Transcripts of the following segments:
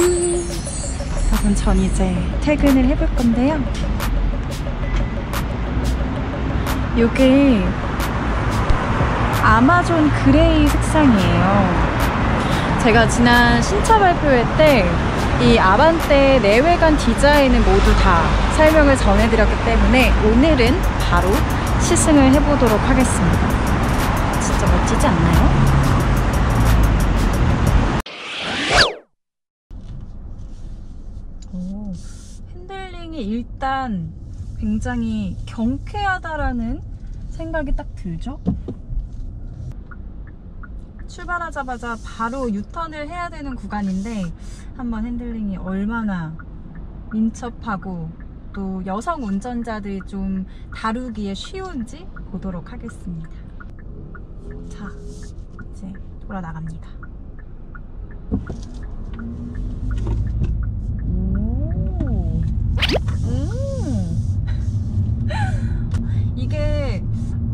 여러분, 전 이제 퇴근을 해볼 건데요. 이게 아마존 그레이 색상이에요. 제가 지난 신차 발표회 때 이 아반떼 내외관 디자인을 모두 다 설명을 전해드렸기 때문에 오늘은 바로 시승을 해보도록 하겠습니다. 진짜 멋지지 않나요? 핸들링이 일단 굉장히 경쾌하다라는 생각이 딱 들죠? 출발하자마자 바로 유턴을 해야 되는 구간인데 한번 핸들링이 얼마나 민첩하고 또 여성 운전자들이 좀 다루기에 쉬운지 보도록 하겠습니다. 자, 이제 돌아 나갑니다. 이게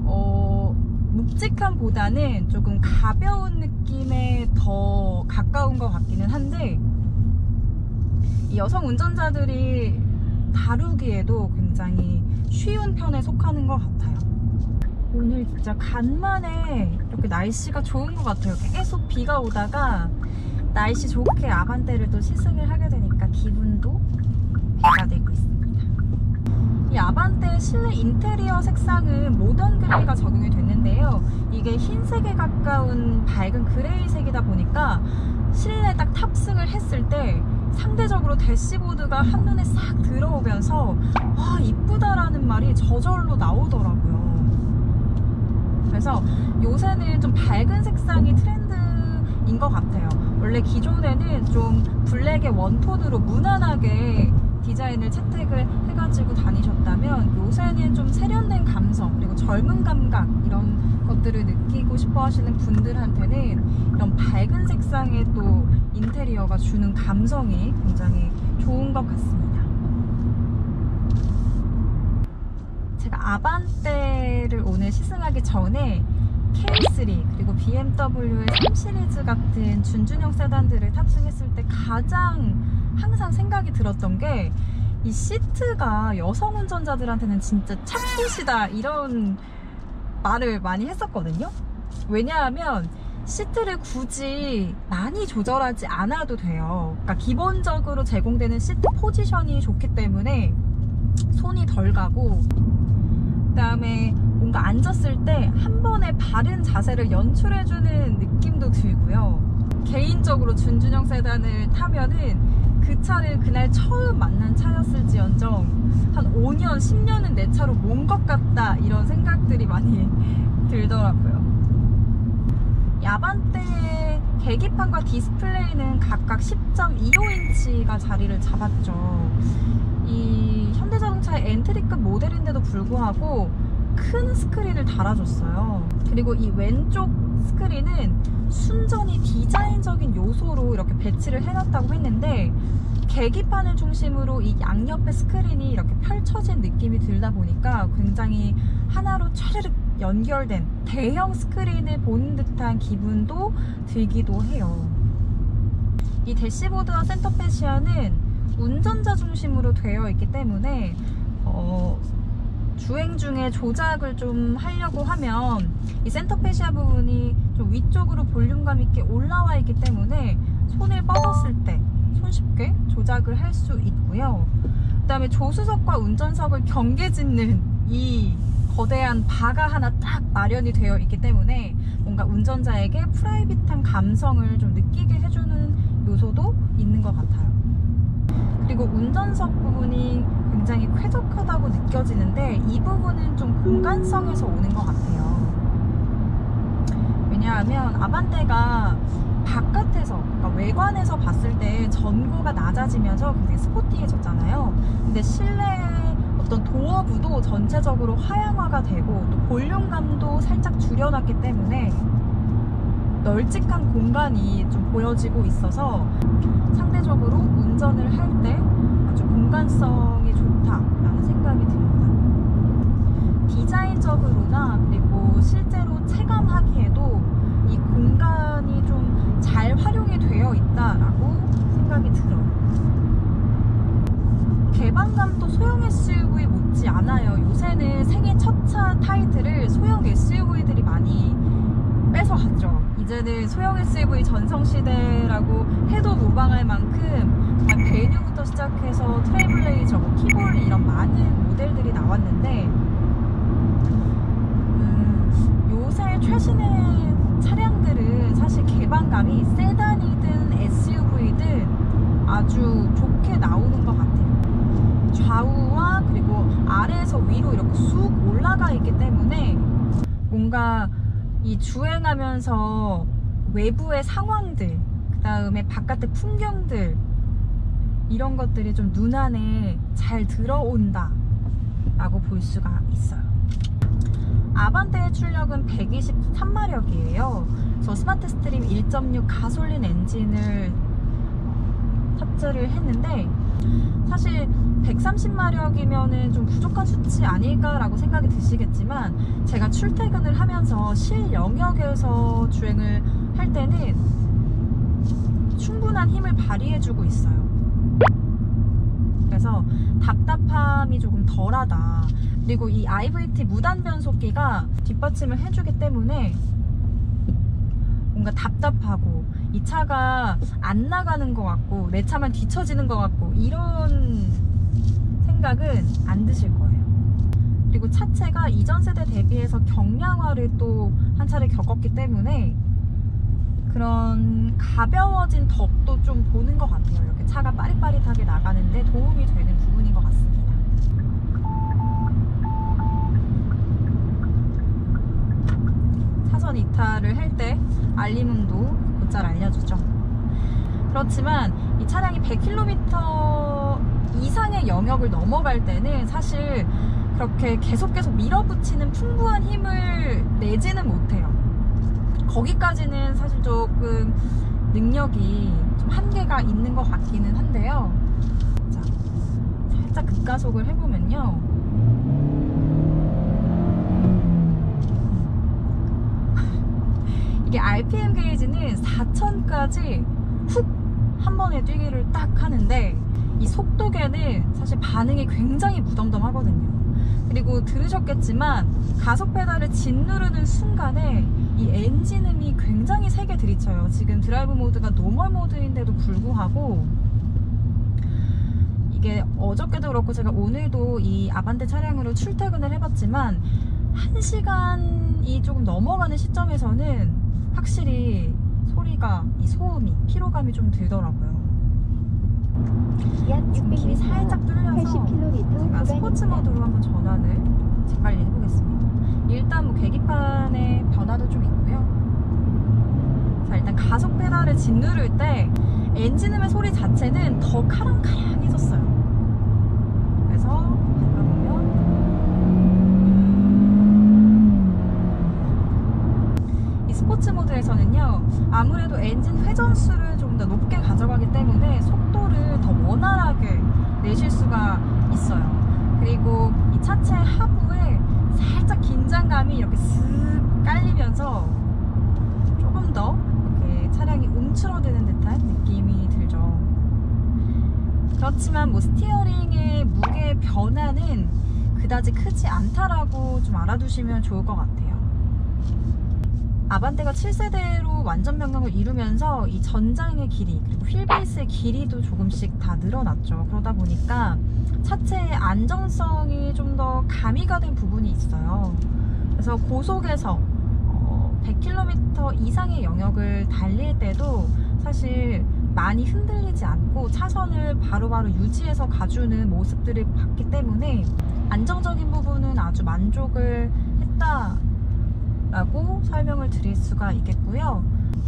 묵직함보다는 조금 가벼운 느낌에 더 가까운 것 같기는 한데 이 여성 운전자들이 다루기에도 굉장히 쉬운 편에 속하는 것 같아요. 오늘 진짜 간만에 이렇게 날씨가 좋은 것 같아요. 계속 비가 오다가 날씨 좋게 아반떼를 또 시승을 하게 되니까 기분도 배가 되고 있습니다. 이 아반떼 실내 인테리어 색상은 모던 그레이가 적용이 됐는데요. 이게 흰색에 가까운 밝은 그레이색이다 보니까 실내 딱 탑승을 했을 때 상대적으로 대시보드가 한눈에 싹 들어오면서 와, 이쁘다라는 말이 저절로 나오더라고요. 그래서 요새는 좀 밝은 색상이 트렌드인 것 같아요. 원래 기존에는 좀 블랙의 원톤으로 무난하게 디자인을 채택을 해가지고 다니셨다면 요새는 좀 세련된 감성 그리고 젊은 감각 이런 것들을 느끼고 싶어 하시는 분들한테는 이런 밝은 색상의 또 인테리어가 주는 감성이 굉장히 좋은 것 같습니다. 제가 아반떼를 오늘 시승하기 전에 K3 그리고 BMW의 3시리즈 같은 준준형 세단들을 탑승했을 때 가장 항상 생각이 들었던 게 이 시트가 여성 운전자들한테는 진짜 착붙이다 이런 말을 많이 했었거든요. 왜냐하면 시트를 굳이 많이 조절하지 않아도 돼요. 그러니까 기본적으로 제공되는 시트 포지션이 좋기 때문에 손이 덜 가고 그 다음에 뭔가 앉았을 때 한 번에 바른 자세를 연출해주는 느낌도 들고요. 개인적으로 준준형 세단을 타면은 그 차를 그날 처음 만난 차였을지언정 한 5년, 10년은 내 차로 몬 것 같다 이런 생각들이 많이 들더라고요. 아반떼의 계기판과 디스플레이는 각각 10.25인치가 자리를 잡았죠. 이 현대자동차의 엔트리급 모델인데도 불구하고 큰 스크린을 달아줬어요. 그리고 이 왼쪽 스크린은 순전히 디자인적인 요소로 이렇게 배치를 해놨다고 했는데 계기판을 중심으로 이 양옆의 스크린이 이렇게 펼쳐진 느낌이 들다 보니까 굉장히 하나로 차르륵 연결된 대형 스크린을 보는 듯한 기분도 들기도 해요. 이 대시보드와 센터 패시아는 운전자 중심으로 되어 있기 때문에 주행 중에 조작을 좀 하려고 하면 이 센터 패시아 부분이 좀 위쪽으로 볼륨감 있게 올라와 있기 때문에 손을 뻗었을 때 손쉽게 조작을 할 수 있고요. 그 다음에 조수석과 운전석을 경계짓는 이 거대한 바가 하나 딱 마련이 되어 있기 때문에 뭔가 운전자에게 프라이빗한 감성을 좀 느끼게 해주는 요소도 있는 것 같아요. 그리고 운전석 부분이 굉장히 쾌적하다고 느껴지는데 이 부분은 좀 공간성에서 오는 것 같아요. 왜냐하면 아반떼가 바깥에서, 그러니까 외관에서 봤을 때 전고가 낮아지면서 굉장히 스포티해졌잖아요. 근데 실내의 어떤 도어부도 전체적으로 하향화가 되고 또 볼륨감도 살짝 줄여놨기 때문에 널찍한 공간이 좀 보여지고 있어서 상대적으로 운전을 할 때 아주 공간성이 좋다라는 생각이 듭니다. 디자인적으로나 그리고 실제로 체감하기에도 이 공간이 좀 잘 활용이 되어 있다라고 생각이 들어요. 많아요. 요새는 생애 첫 차 타이틀을 소형 SUV들이 많이 뺏어갔죠. 이제는 소형 SUV 전성시대라고 해도 무방할 만큼 베뉴부터 시작해서 트레일블레이저, 티볼리 이런 많은 모델들이 나왔는데 요새 최신의 차량들은 사실 개방감이 세단이든 SUV든 아주 좋게 나오는 것 같아요. 좌우와 그리고 아래에서 위로 이렇게 쑥 올라가 있기 때문에 뭔가 이 주행하면서 외부의 상황들, 그 다음에 바깥의 풍경들 이런 것들이 좀 눈 안에 잘 들어온다 라고 볼 수가 있어요. 아반떼의 출력은 123마력이에요. 저 스마트 스트림 1.6 가솔린 엔진을 탑재를 했는데 사실 130마력이면은 좀 부족한 수치 아닐까라고 생각이 드시겠지만 제가 출퇴근을 하면서 실 영역에서 주행을 할 때는 충분한 힘을 발휘해주고 있어요. 그래서 답답함이 조금 덜하다. 그리고 이 IVT 무단 변속기가 뒷받침을 해주기 때문에 뭔가 답답하고 이 차가 안 나가는 것 같고 내 차만 뒤처지는 것 같고 이런 생각은 안 드실 거예요. 그리고 차체가 이전 세대 대비해서 경량화를 또 한 차례 겪었기 때문에 그런 가벼워진 덕도 좀 보는 것 같아요. 이렇게 차가 빠릿빠릿하게 나가는데 도움이 되는 부분인 것 같습니다. 차선 이탈을 할 때 알림음도 곧잘 알려주죠. 그렇지만 이 차량이 100km 이상의 영역을 넘어갈 때는 사실 그렇게 계속 밀어붙이는 풍부한 힘을 내지는 못해요. 거기까지는 사실 조금 능력이 좀 한계가 있는 것 같기는 한데요. 자, 살짝 급가속을 해보면요. 이게 RPM 게이지는 4000까지 훅 한 번에 뛰기를 딱 하는데 이 속도계는 사실 반응이 굉장히 무덤덤하거든요. 그리고 들으셨겠지만 가속 페달을 짓누르는 순간에 이 엔진음이 굉장히 세게 들이쳐요. 지금 드라이브 모드가 노멀 모드인데도 불구하고 이게 어저께도 그렇고 제가 오늘도 이 아반떼 차량으로 출퇴근을 해봤지만 1시간이 조금 넘어가는 시점에서는 확실히 소리가, 이 소음이, 피로감이 좀 들더라고요. 지금 길이 살짝 뚫려서 제가 스포츠 모드로 한번 전환을 재빨리 해보겠습니다. 일단 뭐 계기판에 변화도 좀 있고요. 자, 일단 가속 페달을 짓누를 때 엔진음의 소리 자체는 더 카랑카랑해졌어요. 그래서 밟아보면 이 스포츠 모드에서는요, 아무래도 엔진 회전수를 좀 더 높게 가져가기 때문에 속도를 더 원활하게 내실 수가 있어요. 그리고 이 차체 하부에 살짝 긴장감이 이렇게 쓱 깔리면서 조금 더 이렇게 차량이 움츠러드는 듯한 느낌이 들죠. 그렇지만 뭐 스티어링의 무게 변화는 그다지 크지 않다라고 좀 알아두시면 좋을 것 같아요. 아반떼가 7세대로 완전 변경을 이루면서 이 전장의 길이 그리고 휠베이스의 길이도 조금씩 다 늘어났죠. 그러다 보니까 차체의 안정성이 좀 더 가미가 된 부분이 있어요. 그래서 고속에서 100km 이상의 영역을 달릴 때도 사실 많이 흔들리지 않고 차선을 바로바로 유지해서 가주는 모습들을 봤기 때문에 안정적인 부분은 아주 만족을 했다 라고 설명을 드릴 수가 있겠고요.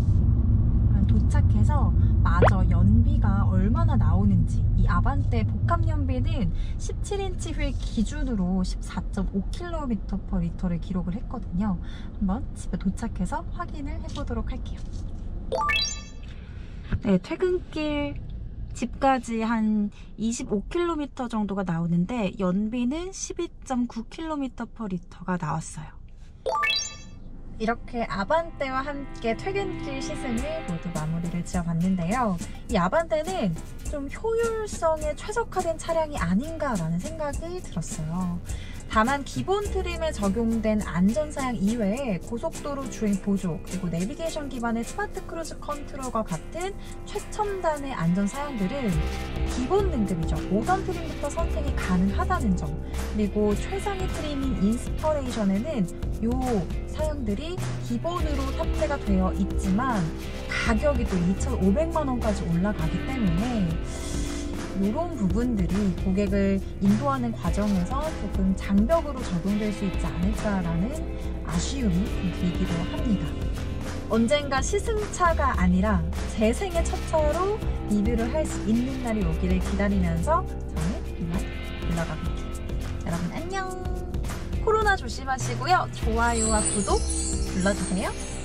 도착해서 마저 연비가 얼마나 나오는지, 이 아반떼 복합 연비는 17인치 휠 기준으로 14.5km/L를 기록을 했거든요. 한번 집에 도착해서 확인을 해보도록 할게요. 네, 퇴근길 집까지 한 25km 정도가 나오는데 연비는 12.9km/L가 나왔어요. 이렇게 아반떼와 함께 퇴근길 시승을 모두 마무리를 지어봤는데요. 이 아반떼는 좀 효율성에 최적화된 차량이 아닌가라는 생각이 들었어요. 다만 기본 트림에 적용된 안전사양 이외에 고속도로 주행 보조, 그리고 내비게이션 기반의 스마트 크루즈 컨트롤과 같은 최첨단의 안전사양들은 기본 등급이죠. 모던 트림부터 선택이 가능하다는 점, 그리고 최상위 트림인 인스퍼레이션에는 요 사양들이 기본으로 탑재가 되어 있지만 가격이 또 2,500만원까지 올라가기 때문에 이런 부분들이 고객을 인도하는 과정에서 조금 장벽으로 적용될 수 있지 않을까라는 아쉬움이 좀 들기도 합니다. 언젠가 시승차가 아니라 제 생애 첫 차로 리뷰를 할 수 있는 날이 오기를 기다리면서 저는 이만 물러가 볼게요. 여러분 안녕! 코로나 조심하시고요. 좋아요와 구독 눌러주세요.